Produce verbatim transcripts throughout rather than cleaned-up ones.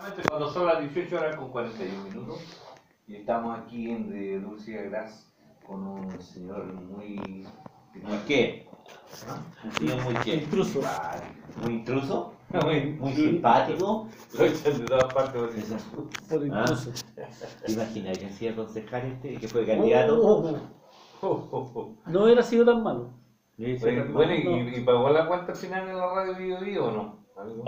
Cuando son las dieciocho horas con cuarenta y un minutos y estamos aquí en de Dulce Gras con un señor muy... ¿Muy qué? ¿Ah? Un señor muy qué? Intruso. Muy intruso, muy, muy simpático. Lo echan de todas partes por eso. Por intruso. ¿Te imaginas que hacía concejal este que fue candidato? Oh, oh, oh. Oh, oh, oh. No hubiera sido tan malo. Bueno, bueno, ¿y, no. ¿Y pagó la cuenta final en la radio Bio Bio o no?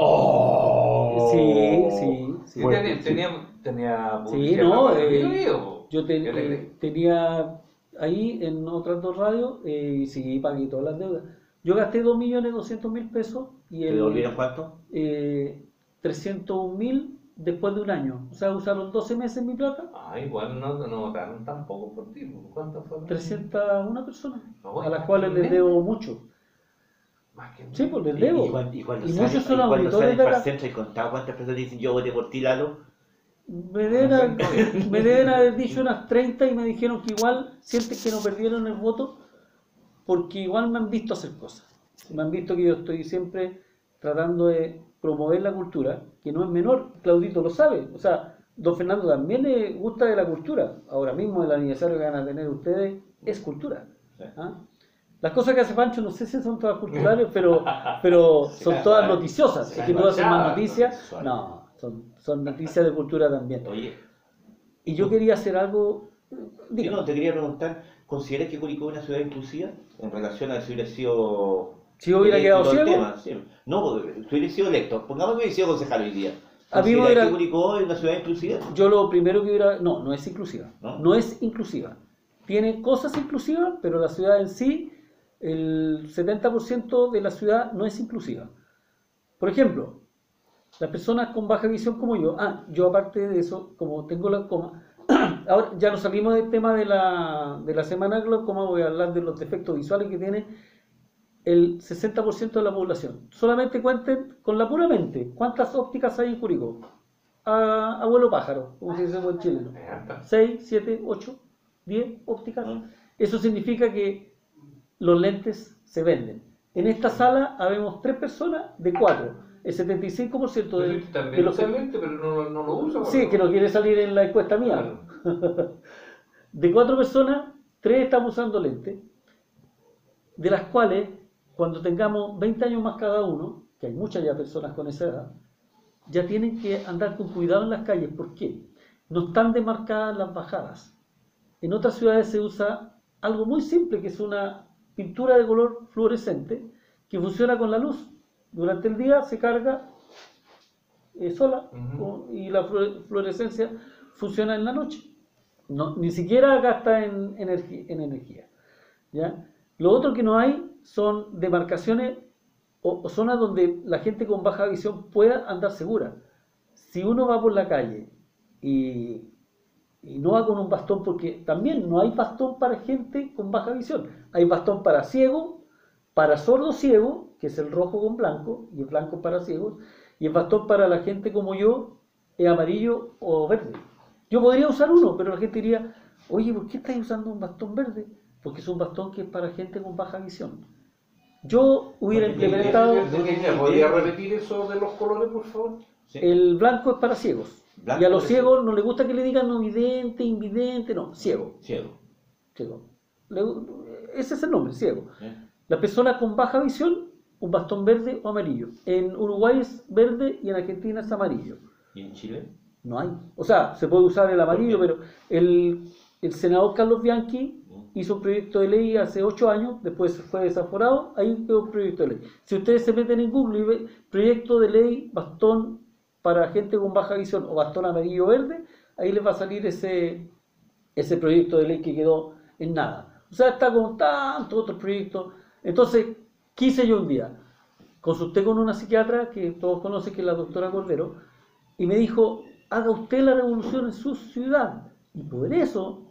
Oh, sí, sí, sí. Sí, tenía, tenía, tenía sí, no, eh, Bio Bio. Yo ten, eh, tenía ahí en otras dos radios eh, y sí, pagué todas las deudas. Yo gasté dos millones doscientos mil pesos y el, ¿te devolvieron cuánto? Eh, trescientos un mil después de un año. O sea, usaron doce meses mi plata. Ah, igual no, no votaron tampoco por ti. ¿Cuántas fueron? trescientas una personas, no, a las cuales les debo mucho. Más que sí, pues les debo. Y, cuando, y, cuando y sale, muchos son y cuando salen de para el centro y contado cuántas personas dicen yo voté por ti, Lalo. Me deben, haber, me deben haber dicho unas treinta y me dijeron que igual sienten que no perdieron el voto porque igual me han visto hacer cosas. Me han visto que yo estoy siempre tratando de promover la cultura, que no es menor, Claudito lo sabe. O sea, don Fernando también le gusta de la cultura. Ahora mismo el aniversario que van a tener ustedes es cultura. ¿Ah? Las cosas que hace Pancho no sé si son todas culturales, pero, pero son todas noticiosas. Es que tú haces más noticias. No, son, son noticias de cultura también. Oye, y yo quería hacer algo. Yo no, te quería preguntar, ¿consideras que Curicó es una ciudad inclusiva en relación a si hubiera sido... Si hubiera quedado ciego? Tema, sí. No, si hubiera sido electo. Pongamos que hubiera sido concejal hoy día. ¿Consideras era... que Curicó es una ciudad inclusiva? Yo lo primero que hubiera... No, no es inclusiva. ¿No? No es inclusiva. Tiene cosas inclusivas, pero la ciudad en sí, el setenta por ciento de la ciudad no es inclusiva. Por ejemplo, las personas con baja visión como yo, ah, yo aparte de eso, como tengo la coma, ahora ya nos salimos del tema de la, de la semana de glaucoma, voy a hablar de los defectos visuales que tiene el sesenta por ciento de la población. Solamente cuenten con la pura mente, ¿cuántas ópticas hay en Curicó? A, abuelo pájaro, como se dice en buen chileno. seis, siete, ocho, diez ópticas. Eso significa que los lentes se venden. En esta sala habemos tres personas de cuatro. El setenta y cinco por ciento de, también de los usa lente, pero no, no lo usa. Sí, que no quiere salir en la encuesta mía. Claro. De cuatro personas, tres estamos usando lentes, de las cuales, cuando tengamos veinte años más cada uno, que hay muchas ya personas con esa edad, ya tienen que andar con cuidado en las calles. ¿Por qué? No están demarcadas las bajadas. En otras ciudades se usa algo muy simple, que es una pintura de color fluorescente que funciona con la luz. Durante el día se carga eh, sola uh-huh. y la fluorescencia funciona en la noche. No, ni siquiera gasta en, energi en energía. ¿Ya? Lo otro que no hay son demarcaciones o, o zonas donde la gente con baja visión pueda andar segura. Si uno va por la calle y, y no va con un bastón, porque también no hay bastón para gente con baja visión, hay bastón para ciego, para sordo ciego, que es el rojo con blanco, y el blanco para ciegos, y el bastón para la gente como yo es amarillo o verde. Yo podría usar uno, pero la gente diría, oye, ¿por qué estás usando un bastón verde? Porque es un bastón que es para gente con baja visión. Yo hubiera implementado... ¿Podría repetir eso de los colores, por favor? Sí. El blanco es para ciegos. Blanco y a los ciegos ciego. No les gusta que le digan no vidente, invidente, no, ciego. Ciego. Ciego. Ese es el nombre, ciego. ¿Sí? La persona con baja visión, un bastón verde o amarillo. En Uruguay es verde y en Argentina es amarillo. ¿Y en Chile? No hay. O sea, se puede usar el amarillo, pero el, el senador Carlos Bianchi hizo un proyecto de ley hace ocho años, después fue desaforado, ahí quedó un proyecto de ley. Si ustedes se meten en Google y ven proyecto de ley, bastón para gente con baja visión o bastón amarillo o verde, ahí les va a salir ese, ese proyecto de ley que quedó en nada. O sea, está con tantos otros proyectos. Entonces, ¿qué hice yo un día? Consulté con una psiquiatra que todos conocen, que es la doctora Cordero, y me dijo, haga usted la revolución en su ciudad. Y por eso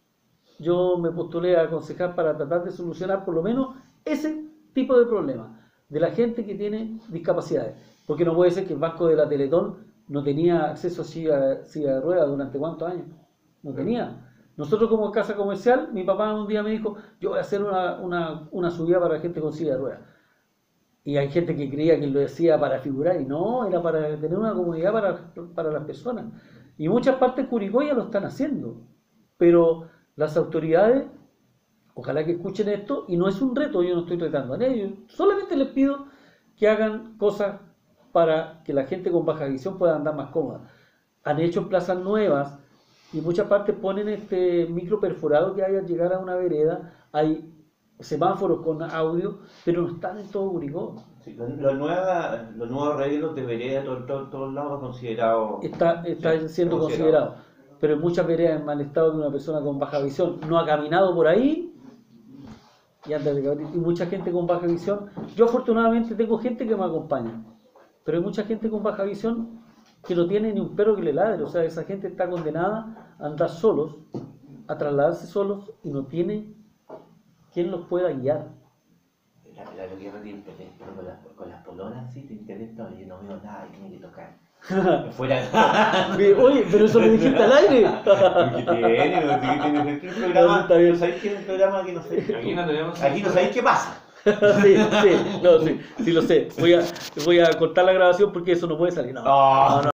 yo me postulé a aconsejar para tratar de solucionar por lo menos ese tipo de problemas de la gente que tiene discapacidades. Porque no puede ser que el Banco de la Teletón no tenía acceso a silla, silla de ruedas durante cuántos años. No tenía. Nosotros como casa comercial, mi papá un día me dijo, yo voy a hacer una, una, una subida para gente con silla de ruedas. Y hay gente que creía que lo decía para figurar, y no, era para tener una comunidad para, para las personas. Y muchas partes de Curicó ya lo están haciendo. Pero las autoridades, ojalá que escuchen esto, y no es un reto, yo no estoy retando a ellos, solamente les pido que hagan cosas para que la gente con baja visión pueda andar más cómoda. Han hecho plazas nuevas, y en muchas partes ponen este micro perforado que hay al llegar a una vereda, hay semáforos con audio, pero no están en todo Curicó. Sí, los lo nueva, lo nuevos arreglos de vereda, todo, todo, todos lados considerados. Está, está sí, siendo considerado. Pero en muchas veredas en mal estado que una persona con baja visión no ha caminado por ahí y anda de cabrito. Y mucha gente con baja visión. Yo afortunadamente tengo gente que me acompaña, pero hay mucha gente con baja visión que no tiene ni un perro que le ladre. O sea, esa gente está condenada a andar solos, a trasladarse solos y no tiene quien los pueda guiar. La, la, lo que yo me internet, pero con las, con las polonas, sí, te internet, no, yo no veo nada y tiene que tocar. Fuera. Oye, pero eso lo dijiste al aire. ¿Qué tiene? ¿No? ¿Qué tiene? ¿Qué programa? Está bien. ¿No sabéis qué es un programa que no sé? Aquí no tenemos. Aquí no sabéis qué pasa. Sí, sí, no, sí, sí lo sé. Voy a, voy a cortar la grabación porque eso no puede salir. No, Oh. no, no.